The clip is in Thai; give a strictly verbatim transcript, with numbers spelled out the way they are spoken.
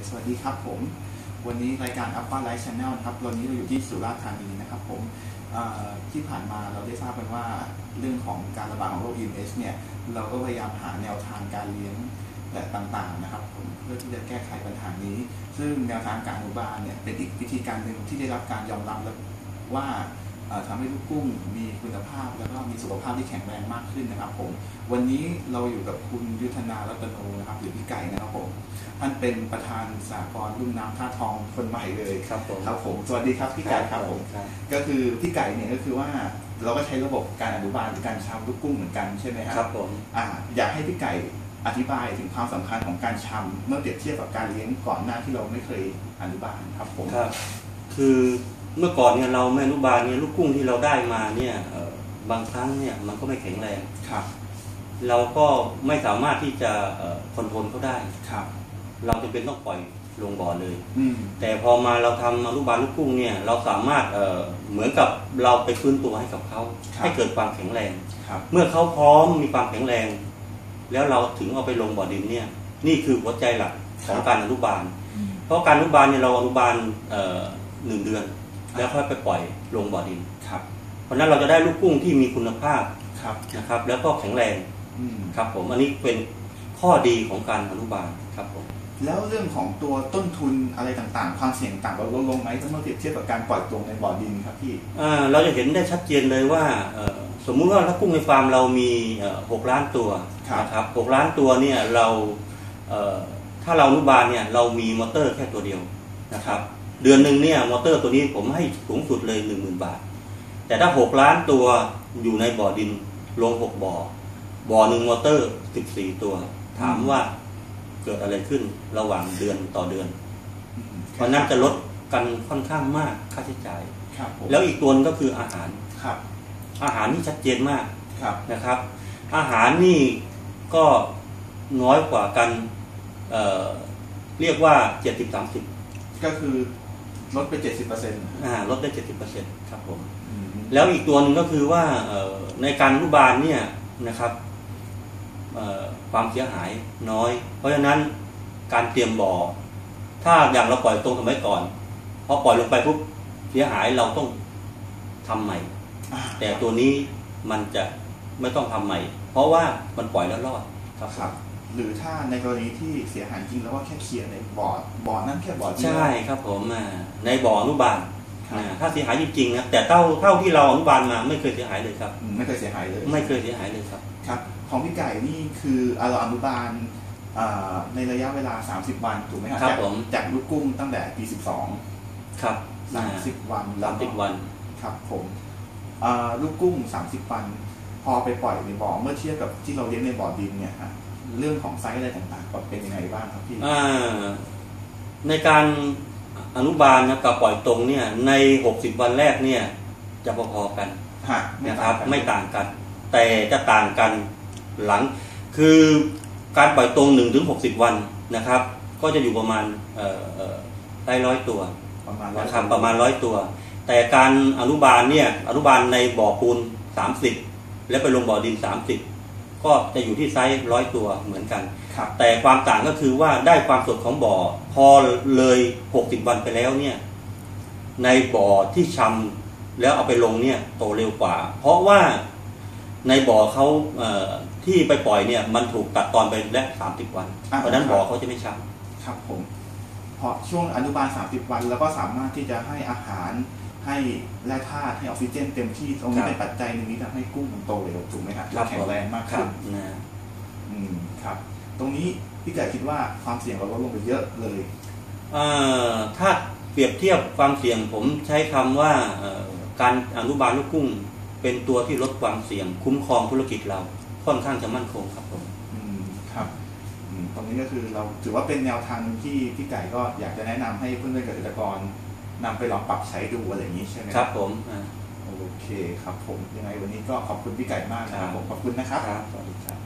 สวัสดีครับผมวันนี้รายการ Alpha Life Channel นะครับวันนี้เราอยู่ที่สุราษฎร์ธานีนะครับผมที่ผ่านมาเราได้ทราบกันว่าเรื่องของการระบาดของโรค อี เอ็ม เอส เนี่ยเราก็พยายามหาแนวทางการเลี้ยงและต่างๆนะครับผมเพื่อที่จะแก้ไขปัญหานี้ซึ่งแนวทางการอนุบาลเนี่ยเป็นอีกวิธีการหนึ่งที่ได้รับการยอมรับแล้วว่าทำให้ลูกกุ้งมีคุณภาพแล้วก็มีสุขภาพที่แข็งแรงมากขึ้นนะครับผมวันนี้เราอยู่กับคุณยุทธนารัตโนนะครับหรือพี่ไก่นะครับผมท่านเป็นประธานสหกรณ์ลุ่มน้ำท่าทองคนใหม่เลยครับผมครับผมสวัสดีครับพี่ไก่ครับผมก็คือพี่ไก่เนี่ยก็คือว่าเราก็ใช้ระบบการอนุบาลหรือการชำลูกกุ้งเหมือนกันใช่ไหมครับครับผมอ่าอยากให้พี่ไก่อธิบายถึงความสำคัญของการชำเมื่อเปรียบเทียบกับการเลี้ยงก่อนหน้าที่เราไม่เคยอนุบาลครับผมครับคือเมื่อก่อนเนี่ยเราแม่อนุบาลเนี่ยลูกกุ้งที่เราได้มาเนี่ยบางครั้งเนี่ยมันก็ไม่แข็งแรงครับเราก็ไม่สามารถที่จะคอนโทรลเขาได้ครับเราจำเป็นต้องปล่อยลงบ่อเลยแต่พอมาเราทำอนุบาลลูกกุ้งเนี่ยเราสามารถเอ่อเหมือนกับเราไปฟื้นตัวให้กับเขาให้เกิดความแข็งแรงเมื่อเขาพร้อมมีความแข็งแรงแล้วเราถึงเอาไปลงบ่อดินเนี่ยนี่คือหัวใจหลักของการอนุบาลเพราะการอนุบาลเนี่ยเราอนุบาลหนึ่งเดือนแล้วค่อยไปปล่อยลงบ่อดินครับเพราะนั้นเราจะได้ลูกกุ้งที่มีคุณภาพนะครับแล้วก็แข็งแรงครับผมอันนี้เป็นข้อดีของการอนุบาลครับผมแล้วเรื่องของตัวต้นทุนอะไรต่างๆความเสี่ยงต่างเราลดลงไหมถ้าเมื่อเปรียบเทียบกับการปล่อยตรงในบ่อดินครับพี่เราจะเห็นได้ชัดเจนเลยว่าสมมุติว่าถ้ากุ้งในฟาร์มเรามีหกล้านตัวนะครับหกล้านตัวเนี่ยเราถ้าเราอนุบาลเนี่ยเรามีมอเตอร์แค่ตัวเดียวนะครับเดือนหนึ่งเนี่ยมอเตอร์ตัวนี้ผมให้สูงสุดเลยหนึ่งหมื่นบาทแต่ถ้าหกล้านตัวอยู่ในบ่อดินลงหกบ่อบ่อหนึ่งมอเตอร์สิบสี่ตัวถามว่าเกิดอะไรขึ้นระหว่างเดือนต่อเดือนเพราะนั้นจะลดกันค่อนข้างมากค่าใช้จ่ายแล้วอีกตัวนึงก็คืออาหารอาหารนี่ชัดเจนมากนะครับอาหารนี่ก็น้อยกว่ากัน เอ่อ เรียกว่าเจ็ดสิบสามสิบก็คือลดไปเจ็ดสิบเปอร์เซ็นต์อ่าลดได้เจ็ดสิบเปอร์เซ็นต์ครับผมแล้วอีกตัวหนึ่งก็คือว่าในการอนุบาลเนี่ยนะครับความเสียหายน้อยเพราะฉะนั้นการเตรียมบ่อถ้าอย่างเราปล่อยตรงสมัยก่อนพอปล่อยลงไปปุ๊บเสียหายเราต้องทำใหม่แต่ตัวนี้มันจะไม่ต้องทำใหม่เพราะว่ามันปล่อยแล้วรอดครับครับหรือถ้าในกรณีที่เสียหายจริงแล้วก็แค่เคลียร์ในบ่อบ่อนั้นแค่บ่อใช่ครับผมในบ่ออนุบาลถ้าเสียหายจริงๆนะแต่เท่าเท่าที่เราอนุบาลมาไม่เคยเสียหายเลยครับไม่เคยเสียหายเลยไม่เคยเสียหายเลยครับครับของพี่ไก่นี่คือเราอนุบาลในระยะเวลาสามสิบวันถูกไหมครับครับผมจากลูกกุ้งตั้งแต่ปีสิบสองครับสามสิบวันสามสิบวันครับผมลูกกุ้งสามสิบวันพอไปปล่อยในบ่อเมื่อเทียบกับที่เราเลี้ยงในบ่อดินเนี่ยเรื่องของไซส์อะไรต่างๆเป็นยังไงบ้างครับพี่ในการอนุบาลนะกับปล่อยตรงเนี่ยในหกสิบวันแรกเนี่ยจะพอๆกันนะครับไม่ต่างกันแต่จะต่างกันหลังคือการปล่อยตรงหนึ่งถึงหกสิบวันนะครับก็จะอยู่ประมาณได้ร้อยตัวนะครับประมาณร้อยตัวแต่การอนุบาลเนี่ยอนุบาลในบ่อปูนสามสิบแล้วไปลงบ่อดินสามสิบก็จะอยู่ที่ไซส์ร้อยตัวเหมือนกันแต่ความต่างก็คือว่าได้ความสดของบ่อพอเลยหกสิบวันไปแล้วเนี่ยในบ่อที่ชำแล้วเอาไปลงเนี่ยโตเร็วกว่าเพราะว่าในบ่อเขาที่ไปปล่อยเนี่ยมันถูกตัดตอนไปแล้วสามสิบวันเพราะนั้นบ่อเขาจะไม่ช้ำครับผมพอช่วงอนุบาลสามสิบวันแล้วก็สามารถที่จะให้อาหารให้แร่ธาตุให้ออกซิเจนเต็มที่ตรงนี้เป็นปัจจัยหนึ่งที่ทำให้กุ้งมันโตเร็วถูกไหมครับแข็งแรงมากขึ้นนะอืมครับตรงนี้พี่ไก่คิดว่าความเสี่ยงเราลดลงไปเยอะเลยถ้าเปรียบเทียบความเสี่ยงผมใช้คำว่าการอนุบาลลูกกุ้งเป็นตัวที่ลดความเสี่ยงคุ้มครองธุรกิจเราค่อนข้างจะมั่นคงครับผมอืมครับตรงนี้ก็คือเราถือว่าเป็นแนวทางที่พี่ไก่ก็อยากจะแนะนำให้เพื่อนๆเกษตรกรนำไปลองปรับใช้ดูอะไรอย่างนี้ใช่ไหมครับผมโอเคครับผมยังไงวันนี้ก็ขอบคุณพี่ไก่มากนะครับผมขอบคุณนะครับสวัสดีครับ